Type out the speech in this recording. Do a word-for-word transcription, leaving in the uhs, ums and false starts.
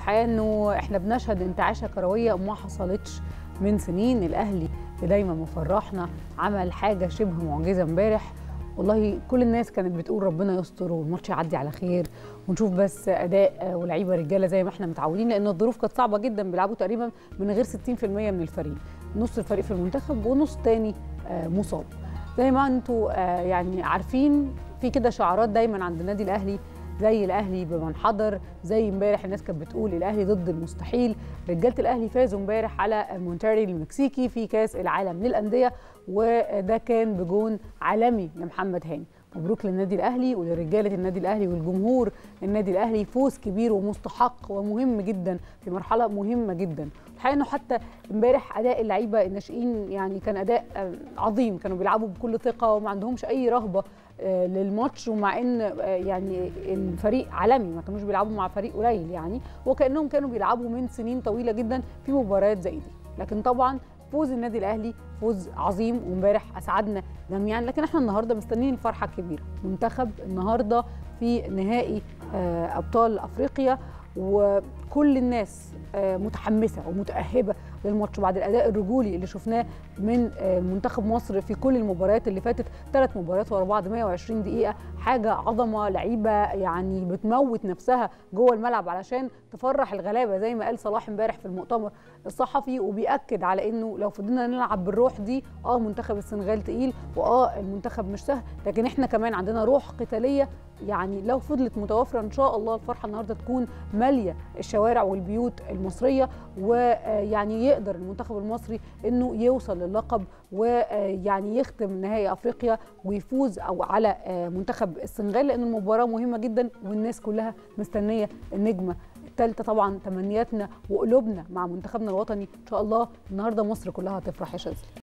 والحقيقه انه احنا بنشهد انتعاشه كرويه ما حصلتش من سنين. الاهلي اللي دايما مفرحنا عمل حاجه شبه معجزه امبارح. والله كل الناس كانت بتقول ربنا يستر والماتش يعدي على خير ونشوف بس اداء ولاعيبه رجاله زي ما احنا متعودين، لان الظروف كانت صعبه جدا. بيلعبوا تقريبا من غير ستين في المية من الفريق، نص الفريق في المنتخب ونص تاني مصاب. زي ما انتوا يعني عارفين في كده شعارات دايما عند النادي الاهلي، زي الاهلي بمن حضر، زي امبارح الناس كانت بتقول الاهلي ضد المستحيل. رجاله الاهلي فازوا امبارح على مونتري المكسيكي في كاس العالم للانديه، وده كان بجون عالمي لمحمد هاني. مبروك للنادي الاهلي ولرجاله النادي الاهلي والجمهور النادي الاهلي، فوز كبير ومستحق ومهم جدا في مرحله مهمه جدا. الحقيقه انه حتى امبارح اداء اللعيبه الناشئين يعني كان اداء عظيم، كانوا بيلعبوا بكل ثقه وما عندهمش اي رهبه للماتش، ومع ان يعني الفريق عالمي ما كانوش بيلعبوا مع فريق قليل يعني، وكانهم كانوا بيلعبوا من سنين طويله جدا في مباريات زي دي. لكن طبعا فوز النادي الاهلي فوز عظيم وامبارح اسعدنا جميعا. لكن احنا النهارده مستنيين الفرحه الكبيره، منتخب النهارده في نهائي ابطال افريقيا، وكل الناس متحمسه ومتاهبه للماتش بعد الاداء الرجولي اللي شفناه من منتخب مصر في كل المباريات اللي فاتت. ثلاث مباريات ورا بعض مية وعشرين دقيقه، حاجه عظمه. لعيبه يعني بتموت نفسها جوه الملعب علشان تفرح الغلابه زي ما قال صلاح امبارح في المؤتمر الصحفي، وبيأكد على انه لو فضلنا نلعب بالروح دي اه منتخب السنغال تقيل واه المنتخب مش سهل، لكن احنا كمان عندنا روح قتاليه يعني لو فضلت متوافره ان شاء الله الفرحه النهارده تكون ماليه الشوارع والبيوت المصريه، ويعني يقدر المنتخب المصري انه يوصل للقب ويعني يختم نهائي افريقيا ويفوز او على منتخب السنغال، لان المباراه مهمه جدا والناس كلها مستنيه النجمه الثالثه. طبعا تمنياتنا وقلوبنا مع منتخبنا الوطني، ان شاء الله النهارده مصر كلها هتفرح يا شاذلي.